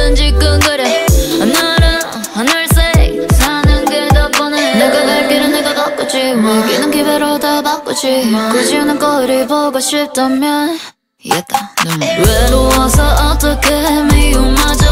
난 지금 그래. 하늘은 하늘색 사는 게 더 뻔해. 내가 갈 길은 내가 걷겠지. 외기는 기회로 다 바꾸지. 굳이 는 거리 보고 싶다면 외로워서 어떻게 미움마저